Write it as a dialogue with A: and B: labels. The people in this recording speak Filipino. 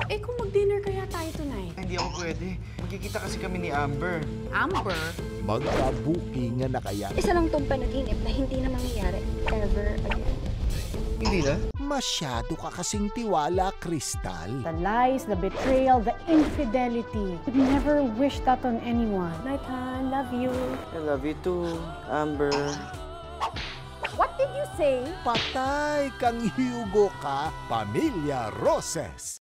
A: Eh kung mag-dinner kaya tayo tonight?
B: Ay, hindi ako pwede. Magkikita kasi kami ni Amber.
A: Amber?
C: Magkabukingan na kaya?
D: Isa lang tong panaginip na hindi na mangyayari ever again.
B: Hindi na?
C: Masyado ka kasing tiwala, Crystal.
E: The lies, the betrayal, the infidelity. You'd never wish that on anyone. Night, hon. Love you.
B: I love you too, Amber.
E: What did you say?
C: Patay kang Hugo ka, Pamilya Roses.